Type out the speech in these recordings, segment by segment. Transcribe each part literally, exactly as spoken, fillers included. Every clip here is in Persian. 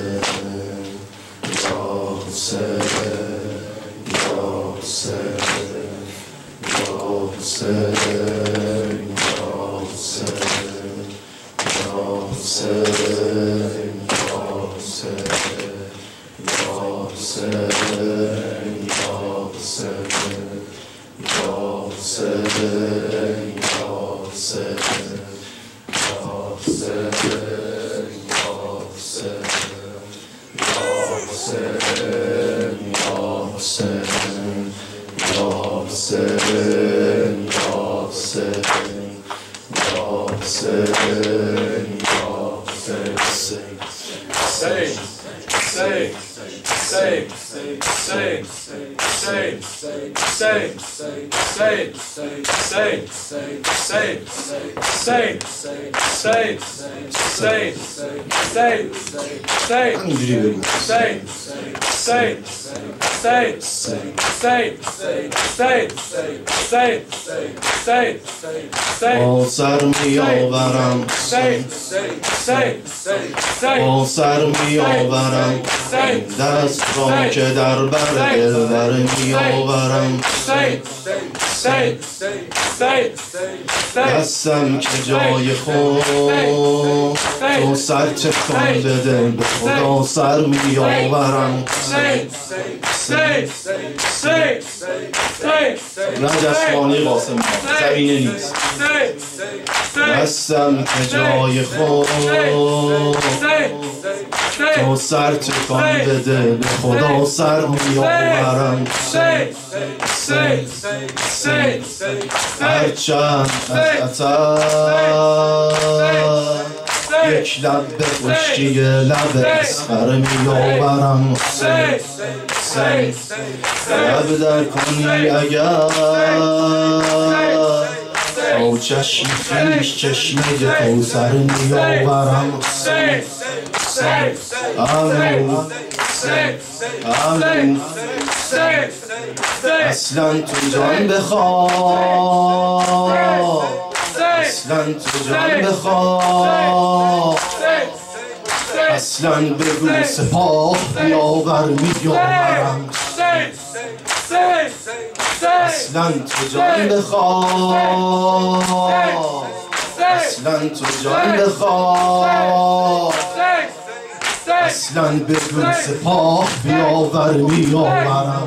آه سر می آورم آه سر می آورم دست را که در بر دلبر می آورم دستم که جای خود تو سر تکان بده به خدا سر می آورم رجسمانی قاسم زمینه نیست دستم که جای خود تو سر تکان بده به خدا سر می آورم هرچند از اثر یک لب به خشکی لب اسخر می آورم لب در کنی اگر او چشم خیش چشمه کوثر می آورم آمین آمین اصلا تو جان بخواه اصلا تو جان بخواه اصلا بگو سپاه بیاور می آورم اصلا تو جان بخواه اصلا تو جان بخواه اصلا بگو سپاه بیاور می آورم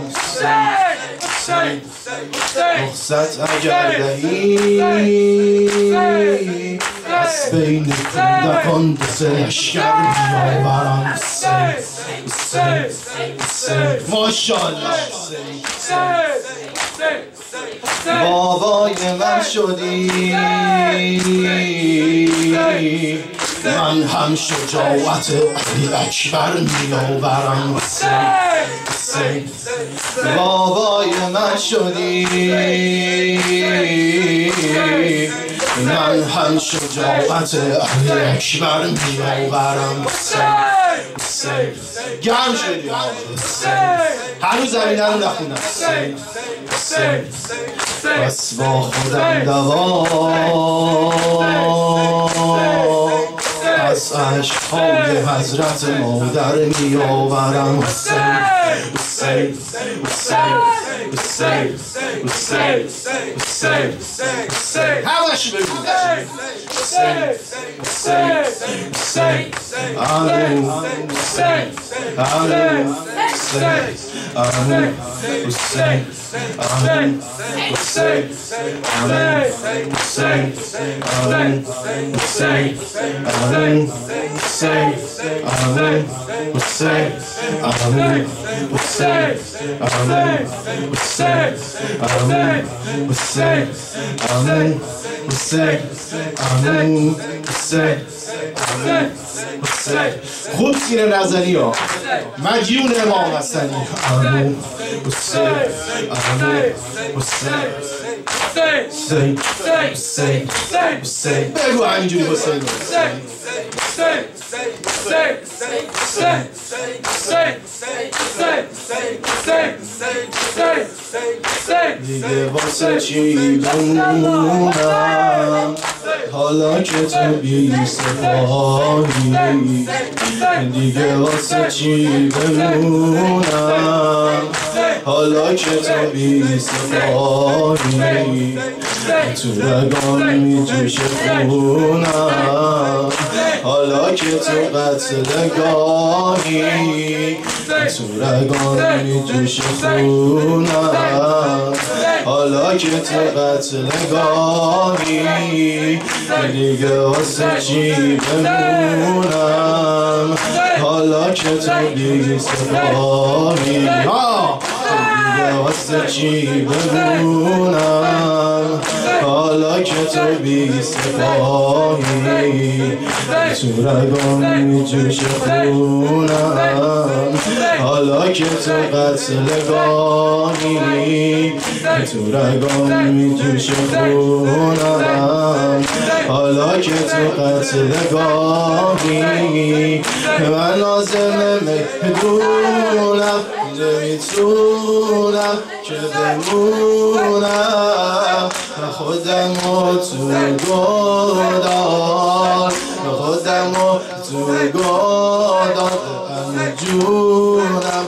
رخصت اگر دهی از بین کودکان دو سه لشکر می آورم ماشاءالله بابای من شدی من هم شجاعت علی اکبر می آورم بابای من شدی من هم شجاعت علی اکبر می آورم گرم شدی هنوز زمینه رو نخونم بس با خودم دوا از عشقهای حضرت مادر می آورم حسین حسین حسین حسین حسین حسین همش بگو حسین حسین حسین آمین حسین آمین حسین آمین حسین آمین حسین آمین حسین آمین حسین آمین حسین آمین حسین آمین حسین آمین حسین آمین حسین آمین حسین آمین حسین آمین حسین خوب سینه نزنی ها مجیون امام حسنی آمین حسین آمین حسین حسین حسین حسین بگو همینجوری حسین دیگه واسه چی بمونم حالا که تو بی سپاهی دیگه واسه چی بمونم حالا که تو بی سپاهی تو رگان میجوشه خونم حالا که تو قتلگاهی تو رگان میجوشه خونم حالا که تو قتلگاهی دیگه واسه چی بمونم حالا که تو بی سپاهی دیگه واسه چی بمونم حالا که تو بی سپاهی تو رگان میجوشه خونم حالا که تو قتلگاهی تو رگان میجوشه خونم حالا که تو قتلگاهی من لازمه میدونم نمیتونم که بمونم خودم رو تو گودال خودم رو تو گودال همه جونم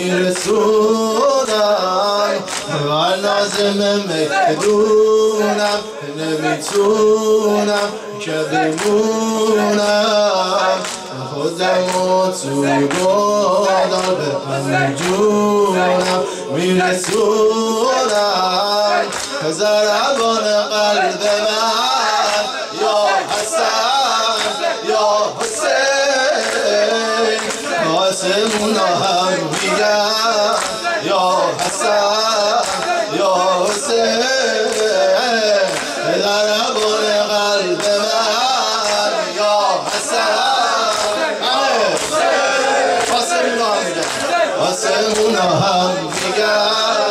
میرسونم من لازمه میدونم نمیتونم که بمونم خودم رو تو گودال به همه جونم میرسونم ضربان قلب من یا حسن یا حسین آسمونا هم میگن یا حسن یا حسین ضربان قلب من یا حسن آسمونا هم میگن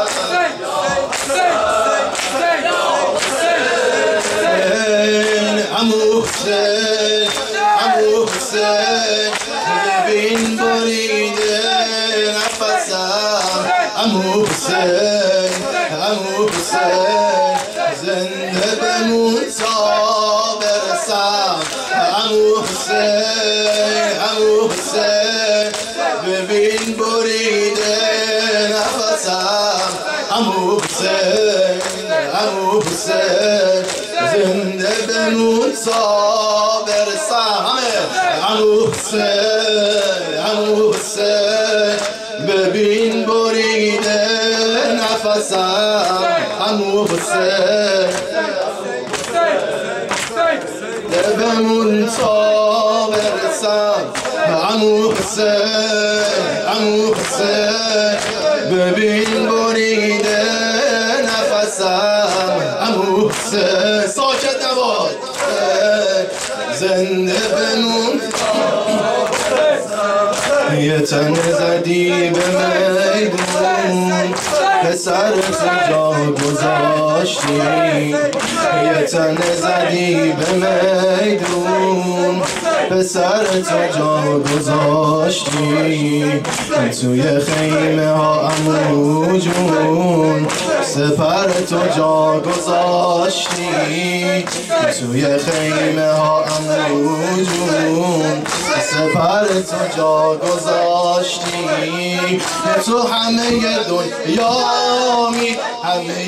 عمو حسین عمو حسین ببین بریده نفسم عمو حسین عمو حسین زنده بمون تا برسم عمو حسین عمو حسین ببین بریده نفسم عمو حسین عمو حسین زنده بمون تا برسم عمو حسین عمو حسین ببین بریده نفسم عمو حسین بمون تا برسم عمو حسین عمو حسین ببین بریده نفسم عمو حسین ساکت نباش زنده بمون یه تن زدی به میدون پسر تو جا گذاشتی یه تن زدی به میدون پسر تو جا گذاشتی توی خیمه ها عمو جون سپر تو جا گذاشتی توی خیمه ها عمو جون سپر تو جا گذاشتی تو همه دنیامی همه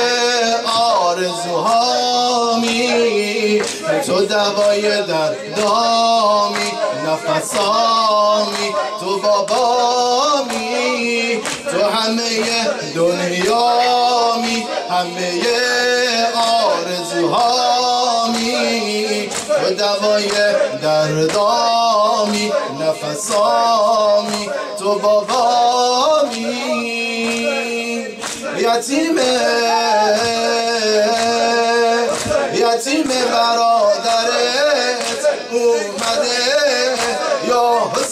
آرزوهامی تو دوای دردامی نفسامی تو بابامی تو همه دنیامی همه آرزوهامی تو دوای دردامی نفسامی تو بابامی یتیمه یتیم برادرت اومده یا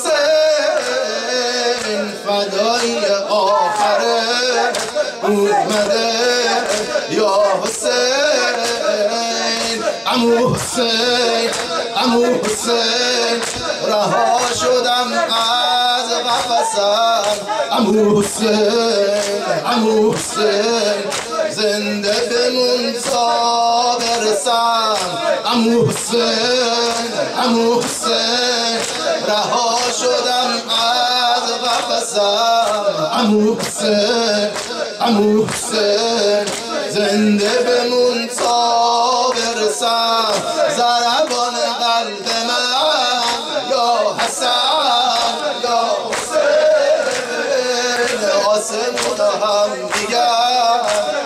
حسین فدای آخرت اومده یا حسین عمو حسین عمو حسین رها شدم از قفصم عمو حسین عمو حسین زنده بمون تا برسم عمو حسین عمو حسین رها شدم از قفصم عمو حسین عمو حسین زنده بمون تا برسم ضربان قلب من یا حسن یا حسین آسمون هم دیگر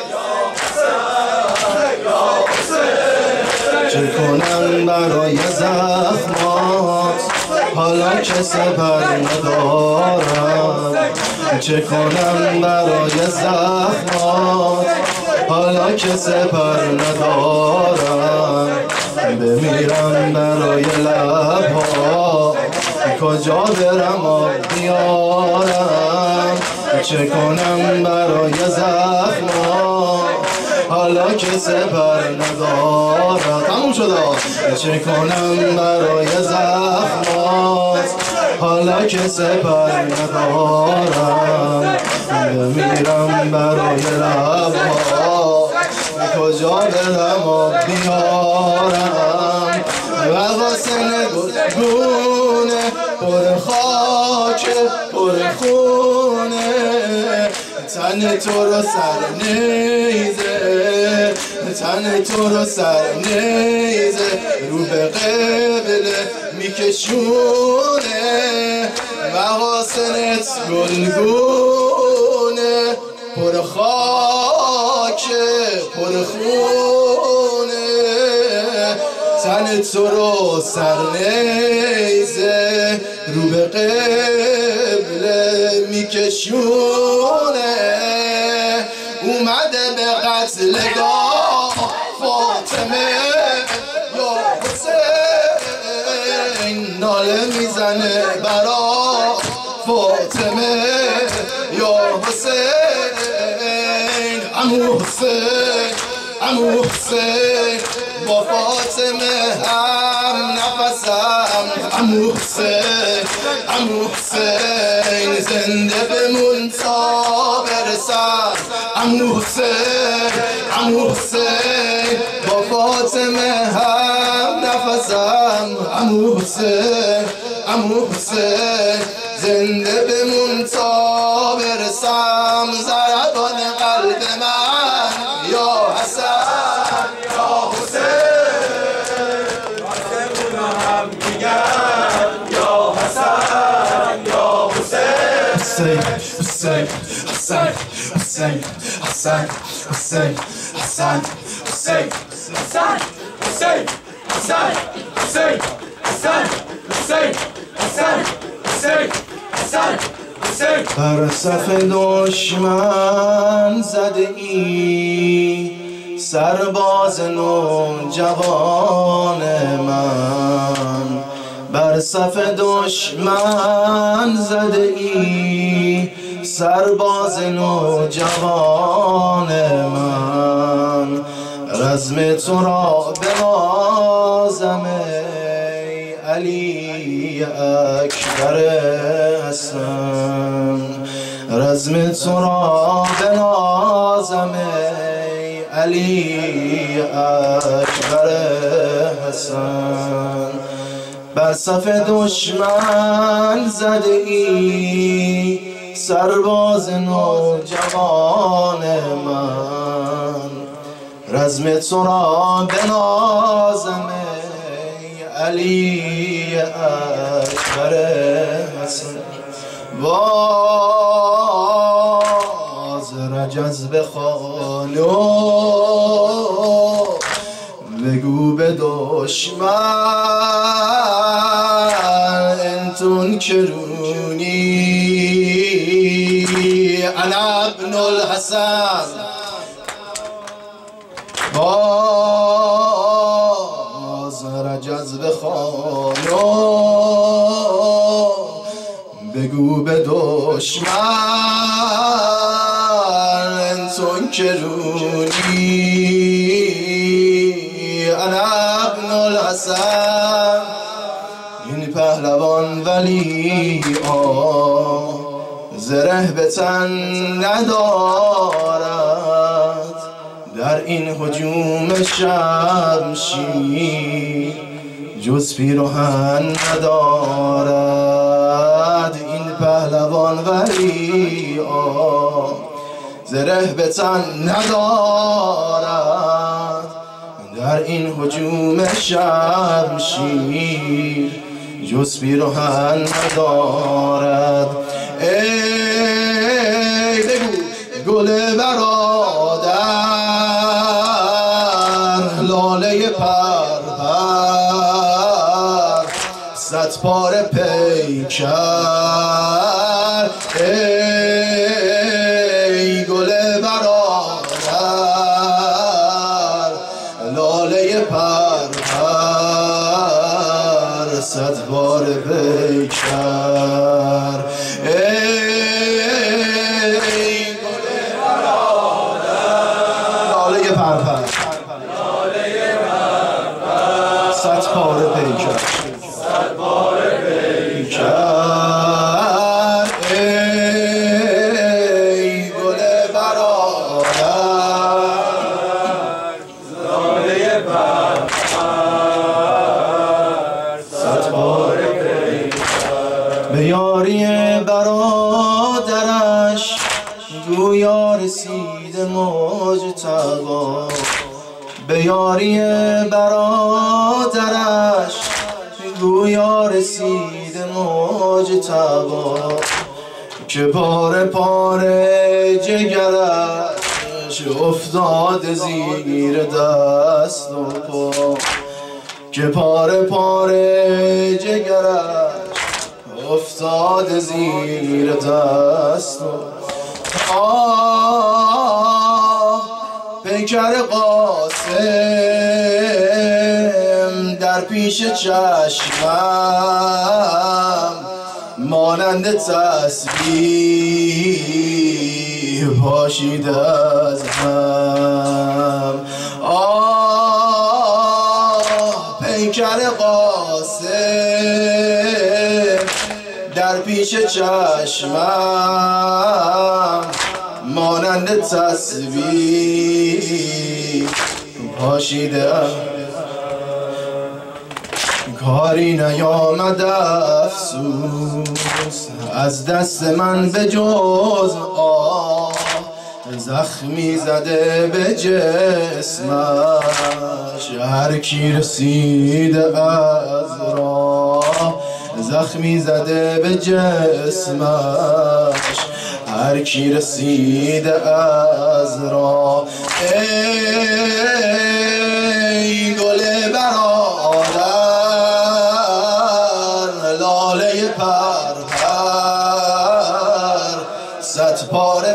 چه کنم برای زخمات حالا که سپر ندارم چه کنم برای زخمات حالا که سپر ندارم بمیرم برای لبها کجا برم آب بیارم چه کنم برای زخمات حالا که سپر ندارم تموم شده چه کنم برای زخمات حالا که سپر ندارم بمیرم برای لبها کجا برم آب بیارم و غاسن گلگونه پر خاک پر خونه تن تو رو سر نیزه تن تو رو سر نیزه رو به قبله میکشونه مغاسنت گلگونه پر خاک پر خونه تن تو رو سر نیزه رو به قبله میکشونه اومده به قتلگاه فاطمه یا حسین ناله میزنه برا فاطمه یا حسین عمو حسین عمو حسین با فاطمه هم نفسم عمو حسین عمو حسین زنده بمون تا برسم عمو حسین عمو حسین با فاطمه هم نفسم عمو حسین عمو حسین زنده بمون تا برسم ضربان قلب من یا حسن یا حسین آسمون هم میگن یا حسن یا حسین حسین حسین حسین حسین حسین حسین حسین حسین حسین حسین حسین حسین حسین حسین حسین حسین حسین بر صف دشمن زده ای سرباز نوجوان من بر صف دشمن زده ای سرباز نوجوان من رزم تو را بنازم ای علی اکبر حسن رزم تو را بنازم ای علی اکبر حسن بر صف دشمن زده ای سرباز نوجوان من رزم تو را بنازم ای علی اکبر حسن باز رجز بخوانو بگو به دشمن انتون کرونی انا ابن الحسن باز رجز بخوانو بگو به دشمن انتون کرونی انا ابن الحسن این پهلوان و ولی آه زره به تن ندارد در این هجوم شمشیر جز پیراهن ندارد این پهلوان ولی آه زره به تن ندارد در این هجوم شمشیر جز پیراهن ندارد ای بگو گل برادر لاله پرپر صد پاره پیکر ای گل برادر لاله پرپر صد پاره پیکر صد پاره پیکر صد پاره پیکر ای گل برادر لاله پرپر صد پاره پیکر به یاری برادرش گویا رسید مجتبی به یاری برادرش گویا رسید مجتبی که پاره پاره جگرش افتاد زیر دست و پا که پاره پاره جگرش افتاد زیر دست و آه پیکر قاسم در پیش چشمم مانند تسبیح پاشیده از هم آه پیکر قاسم در پیش چشمم مانند تسبیح پاشیده کاری نیامد افسوس از دست من به جز آه زخمی زده به جسمش هر کی رسیده از راه زخمی زده به جسمش هر کی رسیده از راه ای گل برادر لاله پرپر صد پاره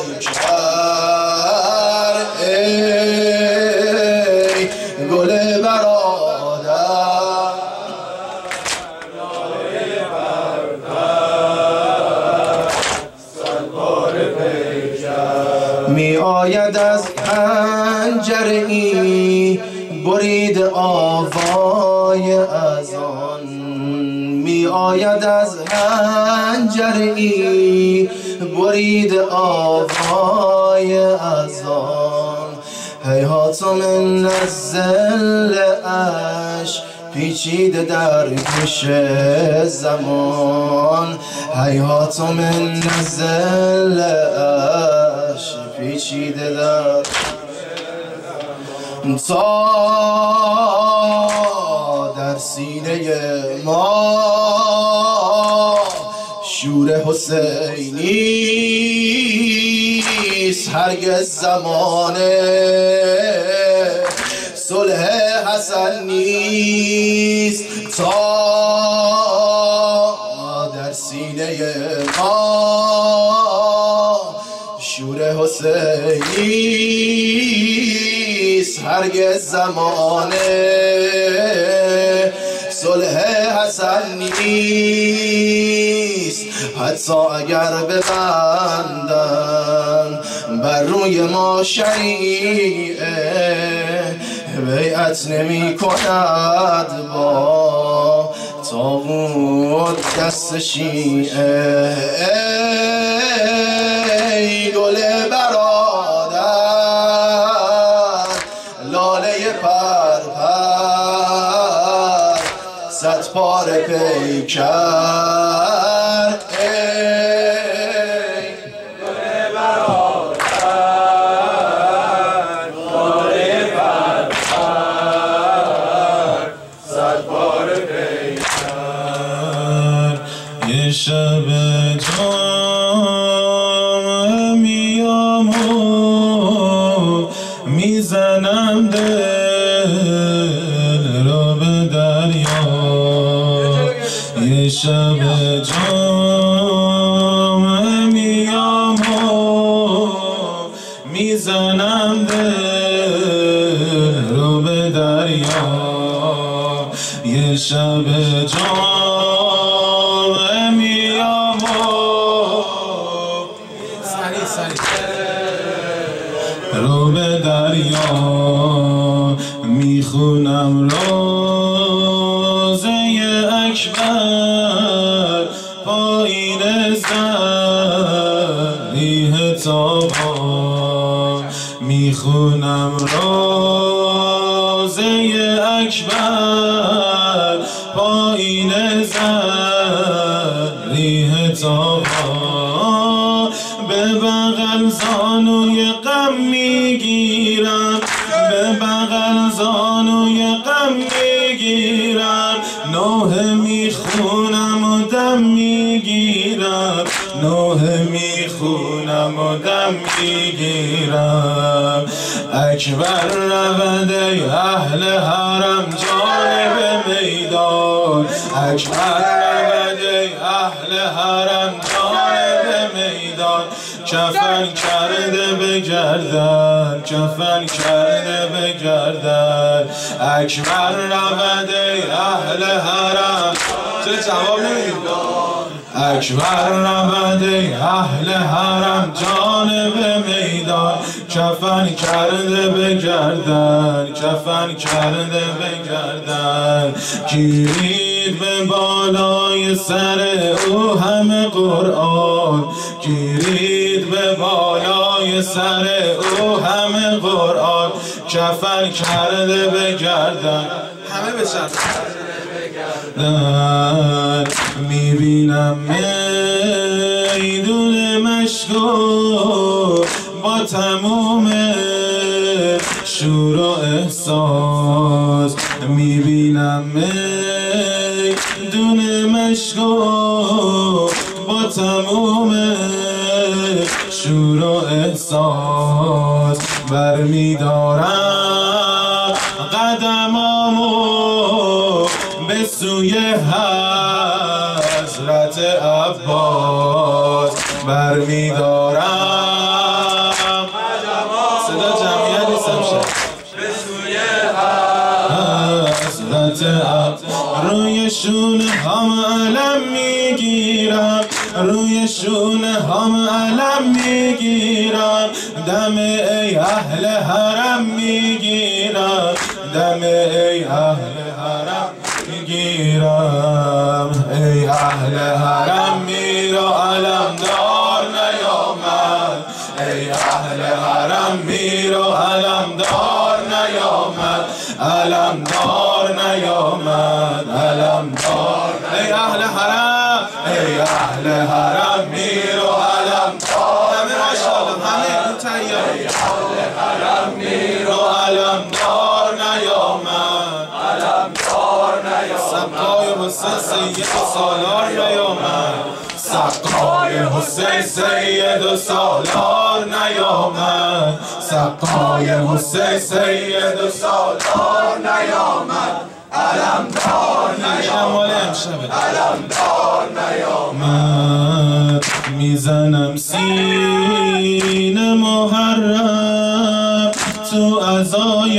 پیکر ای گل برادر لاله پرپر صد پاره پیکر می آید از پنجره ای برید آوای اذان می آید از پنجره ای برید آوای اذان هیهات من الظل اش پیچیده در گوش زمان هیهات من الظل اش پیچیده در تا در سینه ما شور حسینیست هرگز زمانه صلح حسن نیست تا در سینه ما شور حسینیست هرگز زمانه صلح حسن نیست حتی اگر ببندن بر روی ما شریعه بیعت نمی کند با تاغوت دست شیعه ای گل برادر لاله پر پر صد پاره پیکر ای گل برادر لاله پر پر صد پاره پیکر یه شب جام میام و میزنم دل رو به دریا یه شب جام میام و میزنم دل رو به دریا یه شب جام میام و سری سری رو به دریا میخونم روزه اکبر پایین زریح تابان میخونم روزه اکبر پایین زریح تابان به بغل زانوی غم میگیرم به بغل زانوی غم میگیرم نوحه میخونم و دم میگیرم نوحه میخونم و دم میگیرم اکبر رود ای اهل حرم جانب میدان اکبر رود ای اهل حرم جانب میدان کفن کرده به گردن کفن کرده به گردن اکبر رود ای اهل حرم چه جواب نمیدید اکبر رود ای اهل حرم جانب میدان کفن کرده به گردن کفن کرده به گردن گیرید به بالای سر او همه قرآن گیرید به بالای سر او همه قرآن کفن کرده به گردن همه بشن میبینم میدون مشکو با تموم شور و احساس میبینم میدون مشکو با تموم شور و احساس برمیدارم قدمامو به سوی حضرت عباس برمیدارم صدا جمعیت نیستم شد به سوی حضرت عباس روی شونه هم علم میگیرم روی شونه هم علم میگیرم دم ای اهل حرم میگیرم دم ای اهل حرم میگیرم ای اهل حرم میرو علم دار نیامد ای اهل حرم میرو علم دار نیامد علم دار نیامد علم دار ای اهل حرم ای اهل حرم میرو علم دار همه ماشاءالله همه تیار ای اهل حرم میرو علم دار نیامد علم دار نیامد سقای حسین سید سالار نیامد سقای حسین سید و سالار نیامد سقای حسین سید و سالار نیامد علم دار نیامد علم دار نیامد میزنم سینه محرم تو عزای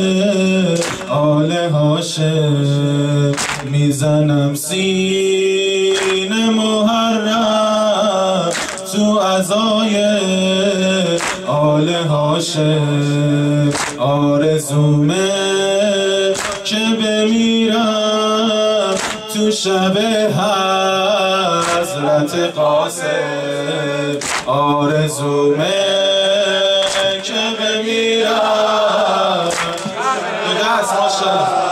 آل هاشم میزنم سینه محرم تو عزای آل هاشم آرزومه که بمیرم تو شب حضرت قاسم آرزومه که بمیرم دست ماشاءالله.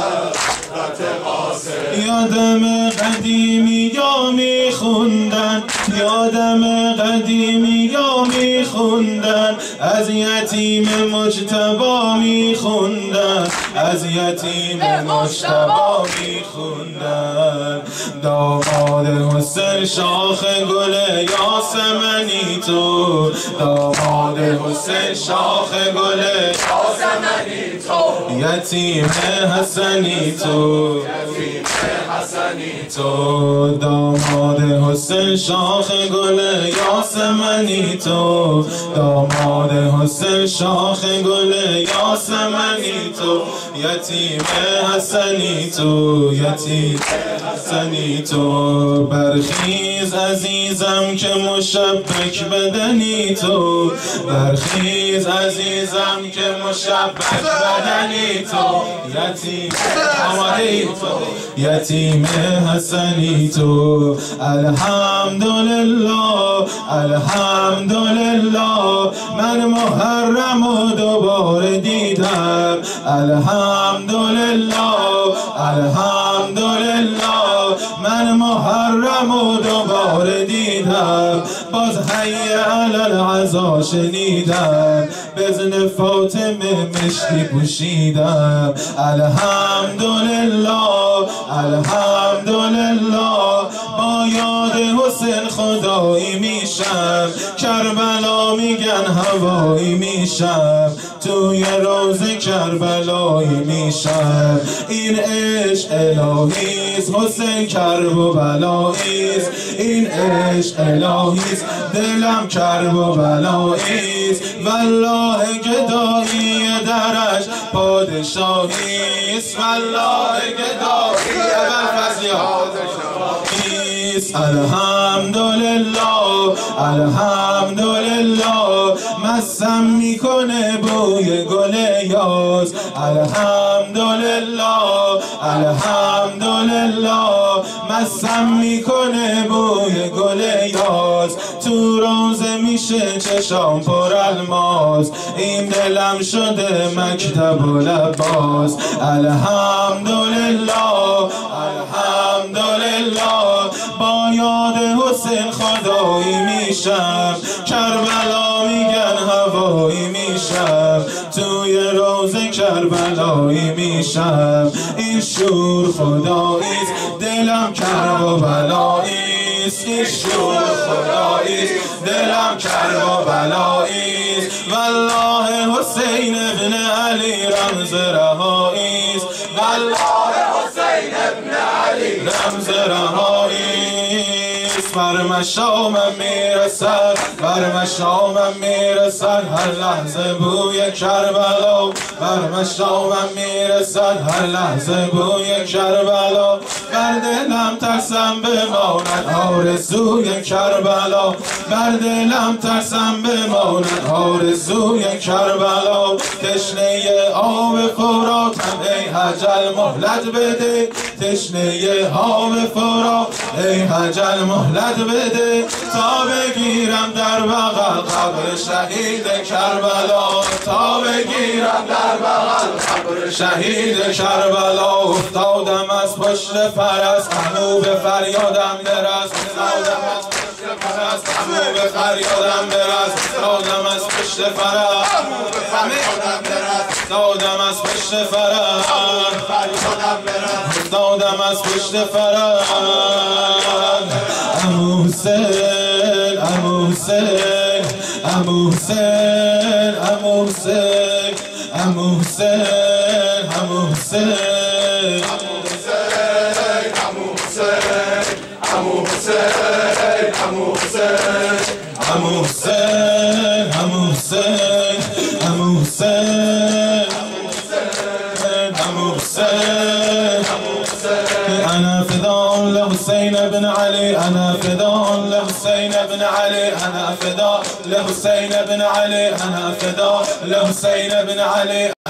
یادم قدیمی یا میخوندن، یادم قدیمی یا میخوندن، از یتیم مجتبی میخوندن، از یتیم مجتبی میخوندن. داماد حسین شاخ گل یاسمنی تو، داماد حسین شاخ گل یاسمنی تو، یتیم حسنی تو، یتیم حسنی تو. داماد حسین شاخ گل یاسمنی تو، داماد حسین شاخ گل یاسمنی تو، یتیم حسنی تو، یتیم حسنی تو. برخیز عزیزم که مشبک بدنی تو، برخیز عزیزم که مشبک بدنی تو، یتیم آماده تو، یتیم حسنی تو. الحمدلله الحمدلله من محرم و دوباره دیدم. الحمدلله الحمدلله من محرم و دوباره دیدم. باز حی علی العزا شنیدم، بزن فاطمه مشکی پوشیدم. الحمدلله الحمدلله با یاد حسین خدایی میشم، کربلا میگن هوایی میشم، توی روز کربلایی میشم. این عشق الهیست، حسین کرب و بلاییست، این عشق الهیست، دلم کرب و بلاییست. والله گدایی درش پادشاهیست، والله گدایی پادشاهیست. الحمدلله الحمدلله مسم میکنه بوی گل یاس. الحمدلله الحمدلله مسم میکنه بوی گل یاس. تو روزه میشه چشام پر الماس، این دلم شده مکتب و لباس. الحمدلله الحمدلله با یاد حسین خدایی میشم، کربلا میگن هوایی میشم، توی روز کربلایی میشم. این شور خداییست، دلم کرب و بلاییست، این شور خداییست، دلم کرب و بلاییست. والله حسین ابن علی رمز رهاییست، والله حسین ابن علی رمز رهاییست. بر مشامم میرسد، بر مشامم میرسد هر لحظه بوی کربلا، بر مشامم میرسد هر لحظه بوی کربلا. بر دلم ترسم بماند آرزوی کربلا، بر دلم ترسم بماند آرزوی کربلا. تشنه آب فراتم ای حجل مهلت بده، تشنه آب فرات ای حجل مهلت بده، تا بگیرم در بغل قبر شهید کربلا، تا بگیرم در بغل قبر شهید کربلا. افتادم از پشت فرس همو به فریادم برس، افتادم از پشت فرس همو به فریادم برس، افتادم از پشت فرس همو به فریادم برس، افتادم از پشت فرس فریادم برس، افتادم از پشت فرس. عمو حسین عمو حسین عمو حسین عمو حسین عمو حسین عمو حسین عمو حسین عمو حسین عمو حسین عمو حسین عمو حسین عمو حسین عمو حسین أنا فداء لحسين بن علي، أنا فداء لحسين بن علي، أنا فداء لحسين بن علي، أنا فداء لحسين بن علي.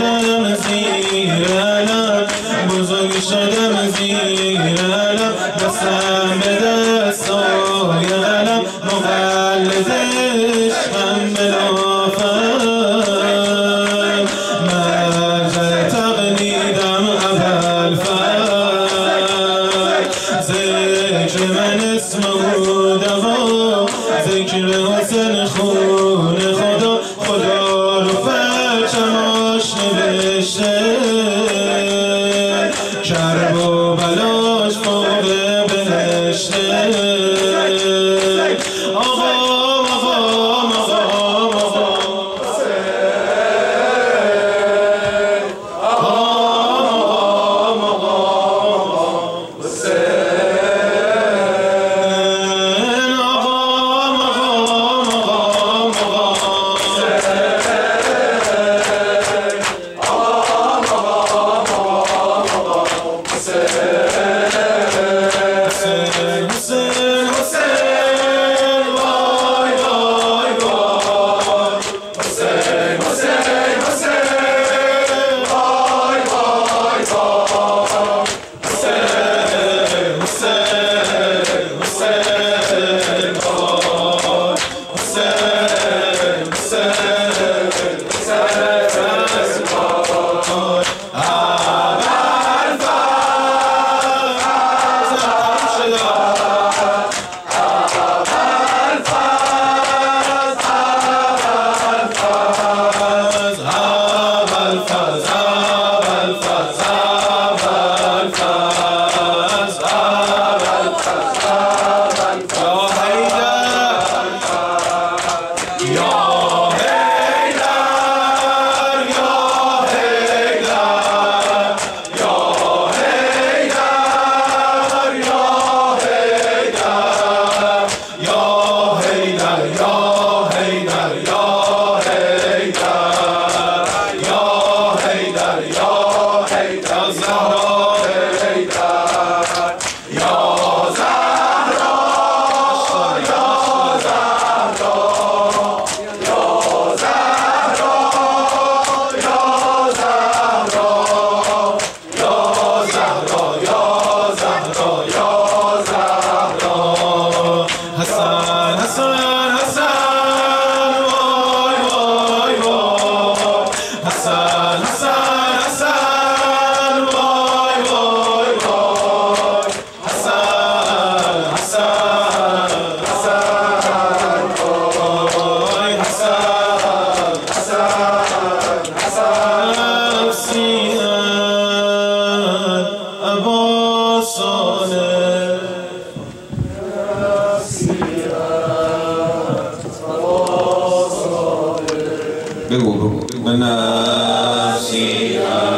بگو بگو من نفسی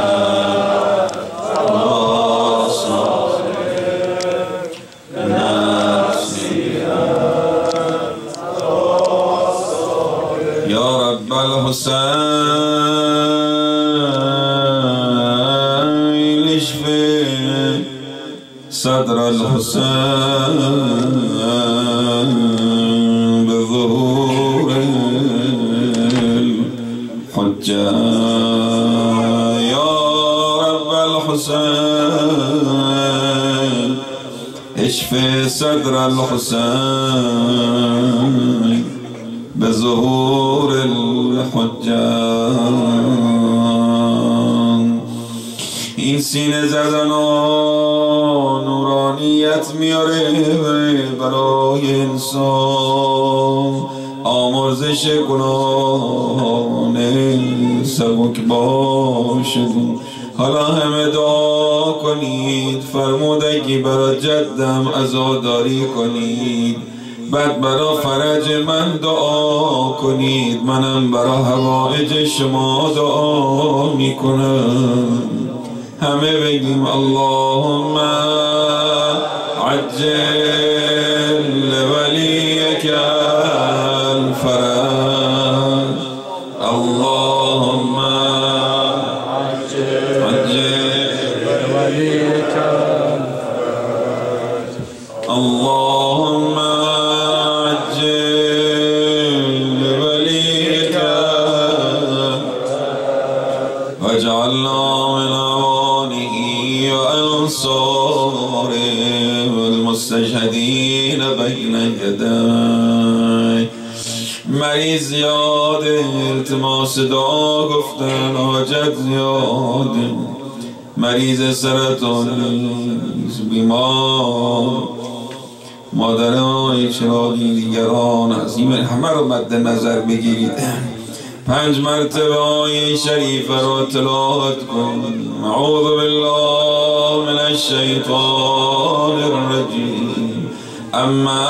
یا رب الحسین اشفی صدر الحسین بظهور الحجة یا رب الحسین اشفی صدر الحسین بظهور الحجة. این سینه زدن نورانیت میاره برای انسان، آمرزش گناهان سبک باشد. حالا همه دعا کنید، فرمودگی برای جدم عزاداری کنید، بعد برا فرج من دعا کنید، منم برا حوائج شما دعا میکنم. همه بگیم اللهم عجل لولیک الفرج، اللهم عجل لولیک الفرج، اللهم واجعلنا من أعوانه وأنصاره والمستشهدين بين يديه. مریض زیاده، التماس دعا گفتن، حاجت زیاده، مریض سرطان، بیمار، مادرای چراغی، دیگران، عظیم، همه رو مد نظر بگیرید. پنج مرتبه آیه شریفه را تلاوت کن. اعوذ بالله من الشیطان الرجیم. اما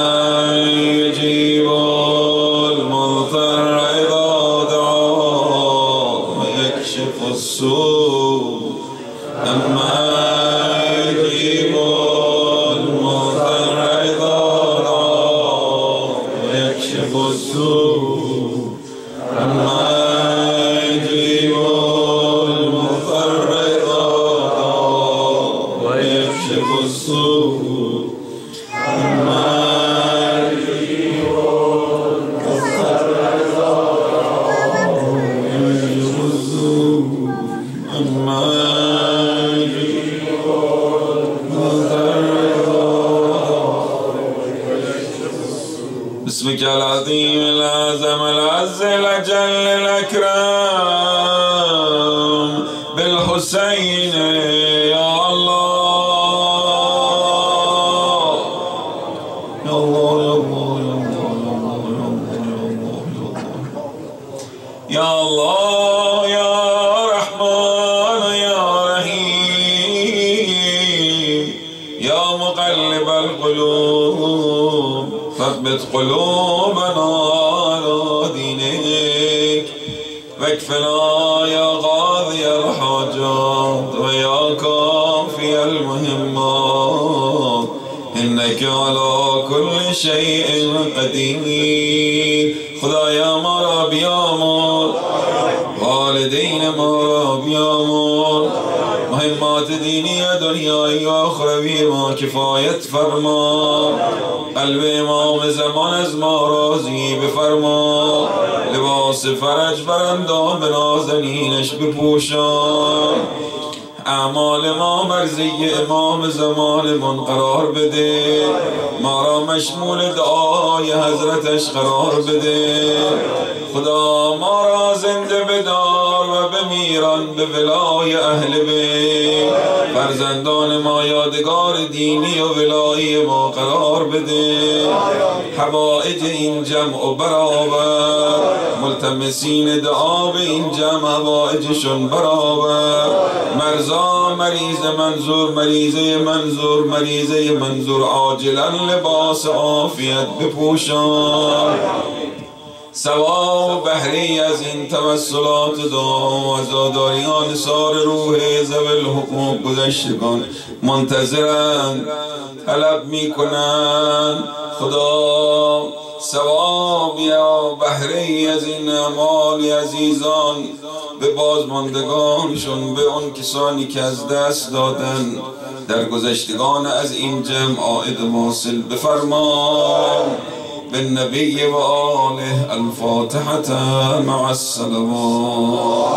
یجیب المضطر اذا دعا و یکشف السوء، اما یجیب المضطر اذا دعا و یکشف السوء، أما يجيب المضطر إذا دعا ويكشف السوء، أما يجيب المضطر إذا دعا ويكشف السوء، أما يجيب المضطر إذا باسمك العظيم الأعظم العز الأجل الأكرم بالحسين يا الله يا الله يا الله يا رحمن يا رحيم يا مقلب القلوب ثبت قلوبنا على دينك، واكفنا يا قاضي الحاجات ويا كافي المهمات، إنك على كل شيء قدير. خدایا ما را بیامرز، والدین ما را بیامرز، مهمات دینی دنیایی و آخروی ما کفایت فرما. قلب امام زمان از ما راضی بفرما، لباس فرج براندام به نازنینش بپوشان. اعمال ما مرضی امام زمانمون قرار بده، ما را مشمول دعای حضرتش قرار بده. خدا ما را زنده بدار و بمیران به ولای اهل بیت، فرزندان ما یادگار دینی و ولایی ما قرار بده. حوائج این جمع و برابر، ملتمسین دعا به این جمع حوائجشون برابر. مرزا مریض منظور، مریضه منظور، مریضه منظور عاجلا لباس عافیت بپوشان. ثواب بهری از این توسلات دعا و عزاداریان سار روح ذوی الحقوق گذشتگان منتظرند، طلب میکنند خدا ثواب یا بهری از این اعمال عزیزان به بازماندگانشون، به اون کسانی که از دست دادن در گذشتگان از این جمع عائد واصل بفرما. بالنبي وآله الفاتحة مع الصلوات.